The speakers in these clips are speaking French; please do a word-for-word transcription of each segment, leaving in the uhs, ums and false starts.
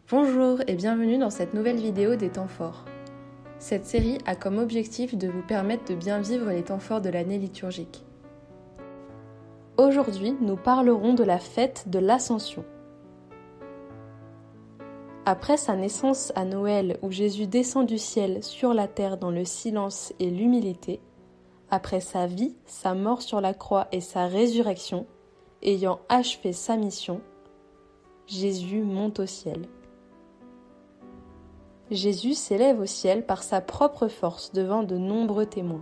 Bonjour et bienvenue dans cette nouvelle vidéo des temps forts. Cette série a comme objectif de vous permettre de bien vivre les temps forts de l'année liturgique. Aujourd'hui, nous parlerons de la fête de l'Ascension. Après sa naissance à Noël où Jésus descend du ciel sur la terre dans le silence et l'humilité, après sa vie, sa mort sur la croix et sa résurrection, ayant achevé sa mission, Jésus monte au ciel. Jésus s'élève au ciel par sa propre force devant de nombreux témoins.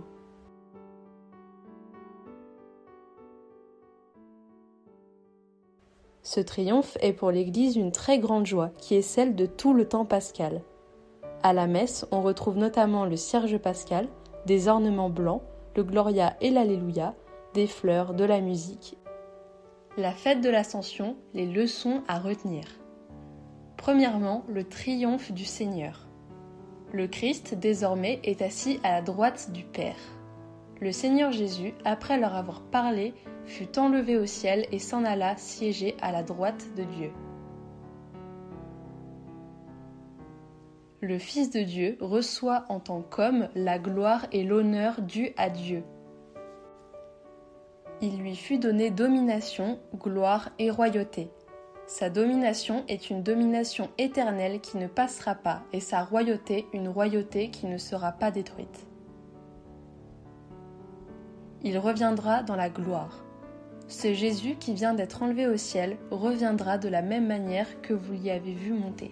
Ce triomphe est pour l'Église une très grande joie qui est celle de tout le temps pascal. À la messe, on retrouve notamment le cierge pascal, des ornements blancs, le Gloria et l'Alléluia, des fleurs, de la musique. La fête de l'Ascension, les leçons à retenir. Premièrement, le triomphe du Seigneur. Le Christ, désormais, est assis à la droite du Père. Le Seigneur Jésus, après leur avoir parlé, fut enlevé au ciel et s'en alla siéger à la droite de Dieu. Le Fils de Dieu reçoit en tant qu'homme la gloire et l'honneur dus à Dieu. Il lui fut donné domination, gloire et royauté. Sa domination est une domination éternelle qui ne passera pas et sa royauté une royauté qui ne sera pas détruite. Il reviendra dans la gloire. Ce Jésus qui vient d'être enlevé au ciel reviendra de la même manière que vous l'y avez vu monter.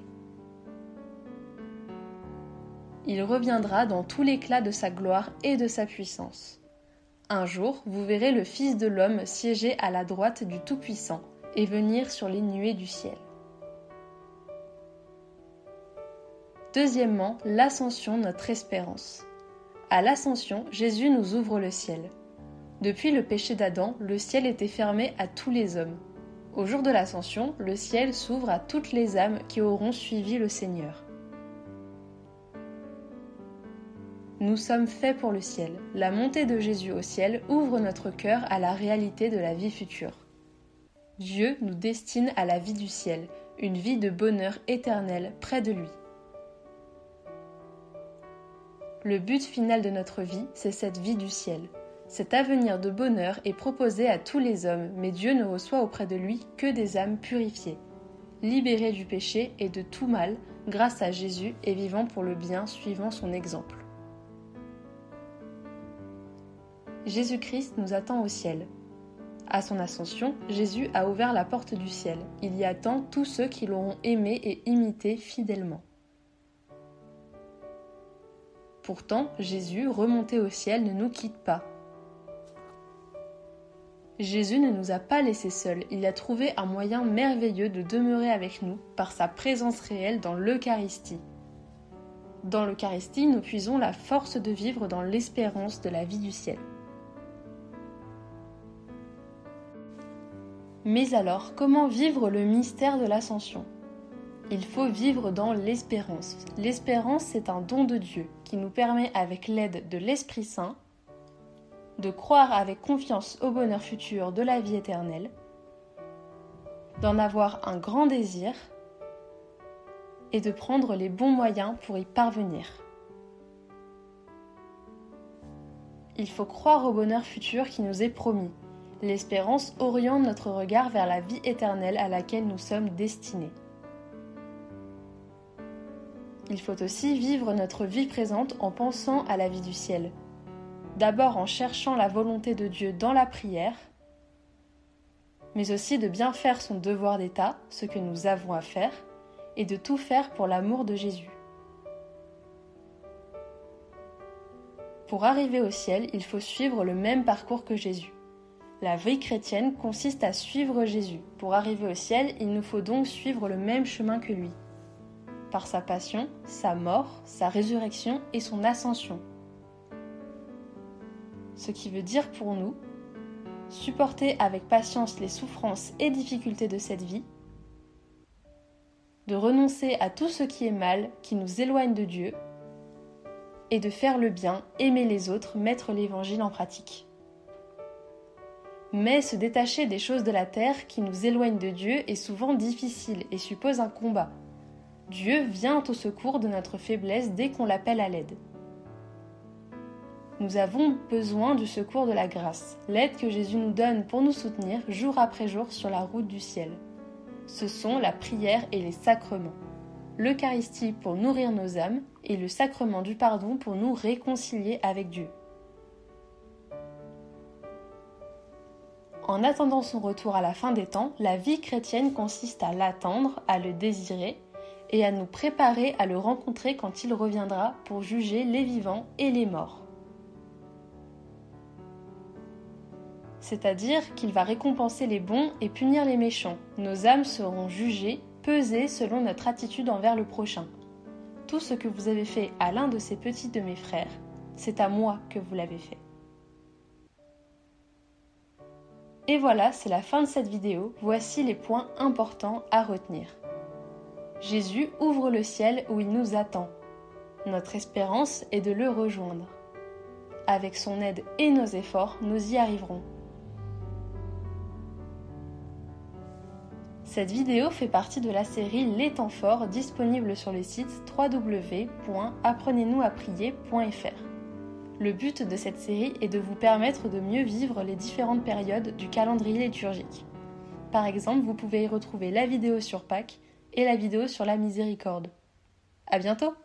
Il reviendra dans tout l'éclat de sa gloire et de sa puissance. Un jour, vous verrez le Fils de l'homme siéger à la droite du Tout-Puissant et venir sur les nuées du ciel. Deuxièmement, l'Ascension, notre espérance. À l'Ascension, Jésus nous ouvre le ciel. Depuis le péché d'Adam, le ciel était fermé à tous les hommes. Au jour de l'Ascension, le ciel s'ouvre à toutes les âmes qui auront suivi le Seigneur. Nous sommes faits pour le ciel. La montée de Jésus au ciel ouvre notre cœur à la réalité de la vie future. Dieu nous destine à la vie du ciel, une vie de bonheur éternel près de lui. Le but final de notre vie, c'est cette vie du ciel. Cet avenir de bonheur est proposé à tous les hommes, mais Dieu ne reçoit auprès de lui que des âmes purifiées, libérées du péché et de tout mal grâce à Jésus et vivant pour le bien suivant son exemple. Jésus-Christ nous attend au ciel. À son ascension, Jésus a ouvert la porte du ciel. Il y attend tous ceux qui l'auront aimé et imité fidèlement. Pourtant, Jésus, remonté au ciel, ne nous quitte pas. Jésus ne nous a pas laissés seuls. Il a trouvé un moyen merveilleux de demeurer avec nous par sa présence réelle dans l'Eucharistie. Dans l'Eucharistie, nous puisons la force de vivre dans l'espérance de la vie du ciel. Mais alors, comment vivre le mystère de l'Ascension ? Il faut vivre dans l'espérance. L'espérance, c'est un don de Dieu qui nous permet, avec l'aide de l'Esprit Saint, de croire avec confiance au bonheur futur de la vie éternelle, d'en avoir un grand désir et de prendre les bons moyens pour y parvenir. Il faut croire au bonheur futur qui nous est promis. L'espérance oriente notre regard vers la vie éternelle à laquelle nous sommes destinés. Il faut aussi vivre notre vie présente en pensant à la vie du ciel. D'abord en cherchant la volonté de Dieu dans la prière, mais aussi de bien faire son devoir d'État, ce que nous avons à faire, et de tout faire pour l'amour de Jésus. Pour arriver au ciel, il faut suivre le même parcours que Jésus. La vie chrétienne consiste à suivre Jésus. Pour arriver au ciel, il nous faut donc suivre le même chemin que lui, par sa passion, sa mort, sa résurrection et son ascension. Ce qui veut dire pour nous, supporter avec patience les souffrances et difficultés de cette vie, de renoncer à tout ce qui est mal, qui nous éloigne de Dieu, et de faire le bien, aimer les autres, mettre l'évangile en pratique. Mais se détacher des choses de la terre qui nous éloignent de Dieu est souvent difficile et suppose un combat. Dieu vient au secours de notre faiblesse dès qu'on l'appelle à l'aide. Nous avons besoin du secours de la grâce, l'aide que Jésus nous donne pour nous soutenir jour après jour sur la route du ciel. Ce sont la prière et les sacrements. L'Eucharistie pour nourrir nos âmes et le sacrement du pardon pour nous réconcilier avec Dieu. En attendant son retour à la fin des temps, la vie chrétienne consiste à l'attendre, à le désirer et à nous préparer à le rencontrer quand il reviendra pour juger les vivants et les morts. C'est-à-dire qu'il va récompenser les bons et punir les méchants. Nos âmes seront jugées, pesées selon notre attitude envers le prochain. Tout ce que vous avez fait à l'un de ces petits de mes frères, c'est à moi que vous l'avez fait. Et voilà, c'est la fin de cette vidéo. Voici les points importants à retenir. Jésus ouvre le ciel où il nous attend. Notre espérance est de le rejoindre. Avec son aide et nos efforts, nous y arriverons. Cette vidéo fait partie de la série Les temps forts disponible sur le site w w w point apprenez nous à prier point f r. Le but de cette série est de vous permettre de mieux vivre les différentes périodes du calendrier liturgique. Par exemple, vous pouvez y retrouver la vidéo sur Pâques et la vidéo sur la miséricorde. À bientôt!